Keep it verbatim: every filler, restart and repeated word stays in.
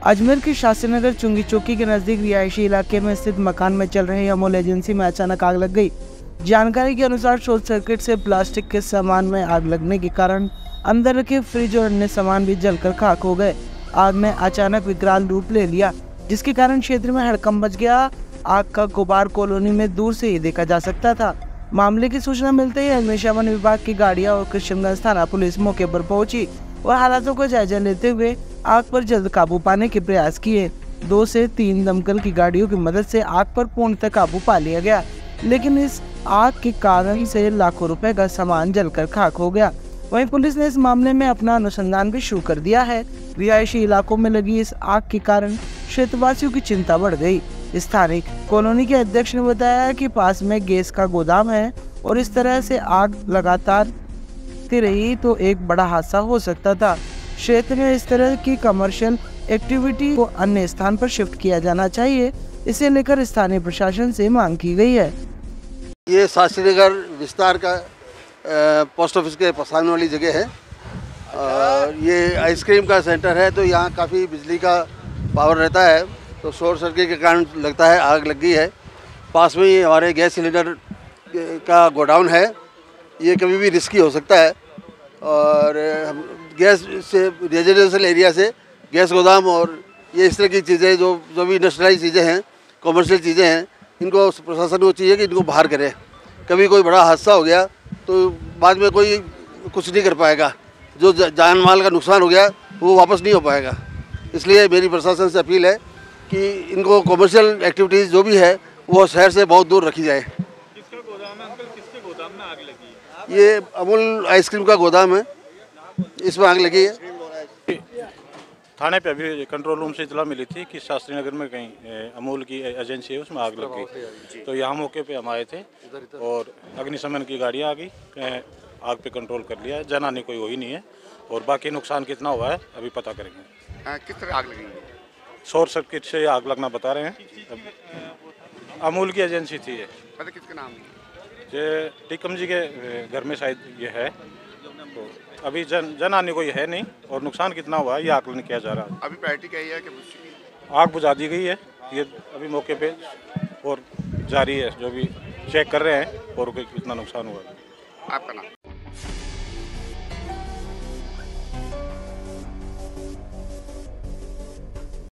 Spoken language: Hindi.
अजमेर के शास्त्रीनगर चुंगी चौकी के नजदीक रिहायशी इलाके में स्थित मकान में चल रहे अमूल एजेंसी में अचानक आग लग गई। जानकारी के अनुसार शॉर्ट सर्किट से प्लास्टिक के सामान में आग लगने के कारण अंदर रखे फ्रिज और अन्य सामान भी जलकर खाक हो गए। आग ने अचानक विकराल रूप ले लिया, जिसके कारण क्षेत्र में हड़कंप मच गया। आग का गुबार कॉलोनी में दूर से ही देखा जा सकता था। मामले की सूचना मिलते ही अग्निशमन विभाग की गाड़ियां और कृष्णगंज थाना पुलिस मौके पर पहुंची और हालातों का जायजा लेते हुए आग पर जल्द काबू पाने के प्रयास किए। दो से तीन दमकल की गाड़ियों की मदद से आग पर पूर्णतः काबू पा लिया गया, लेकिन इस आग के कारण से लाखों रुपए का सामान जलकर खाक हो गया। वहीं पुलिस ने इस मामले में अपना अनुसंधान भी शुरू कर दिया है। रिहायशी इलाकों में लगी इस आग के कारण क्षेत्रवासियों की चिंता बढ़ गई। स्थानिक कॉलोनी के अध्यक्ष ने बताया कि पास में गैस का गोदाम है और इस तरह से आग लगातार रही तो एक बड़ा हादसा हो सकता था। क्षेत्र में इस तरह की कमर्शियल एक्टिविटी को अन्य स्थान पर शिफ्ट किया जाना चाहिए, इसे लेकर स्थानीय प्रशासन से मांग की गई है। ये शास्त्रीनगर विस्तार का पोस्ट ऑफिस के सामने वाली जगह है। आ, ये आइसक्रीम का सेंटर है, तो यहाँ काफ़ी बिजली का पावर रहता है, तो शॉर्ट सर्किट के कारण लगता है आग लग गई है। पास में ही हमारे गैस सिलेंडर का गोडाउन है, ये कभी भी रिस्की हो सकता है। और गैस से रेजिडेंशियल एरिया से गैस गोदाम और ये इस तरह की चीज़ें जो जो भी इंडस्ट्रियलाइज चीज़ें हैं, कॉमर्शियल चीज़ें हैं, इनको प्रशासन को चाहिए कि इनको बाहर करे। कभी कोई बड़ा हादसा हो गया तो बाद में कोई कुछ नहीं कर पाएगा, जो जान माल का नुकसान हो गया वो वापस नहीं हो पाएगा। इसलिए मेरी प्रशासन से अपील है कि इनको कॉमर्शियल एक्टिविटीज़ जो भी है वो शहर से बहुत दूर रखी जाए। किसका गोदाम है अंकल? किसके गोदाम में आग लगी है? ये अमूल आइसक्रीम का गोदाम है, इसमें आग लगी है। थाने पे अभी कंट्रोल रूम से इतला मिली थी कि शास्त्रीनगर में कहीं अमूल की एजेंसी है, उसमें आग लग गई। तो यहाँ मौके पे हम आए थे और अग्निशमन की गाड़ियाँ आ गई, आग पे कंट्रोल कर लिया है। जनहानि कोई हुई नहीं है और बाकी नुकसान कितना हुआ है अभी पता करेंगे। आ, किस तरह आग लगी? शॉर्ट सर्किट से आग लगना बता रहे हैं। अमूल की एजेंसी थी ये। पता किसका नाम? ये टीकम जी के घर में शायद ये है। तो अभी जन जनहानि कोई है नहीं और नुकसान कितना हुआ है ये आकलन किया जा रहा है। अभी प्रायोरिटी क्या है कि आग बुझा दी गई है, ये अभी मौके पे और जारी है, जो भी चेक कर रहे हैं और कितना नुकसान हुआ है। आपका नाम?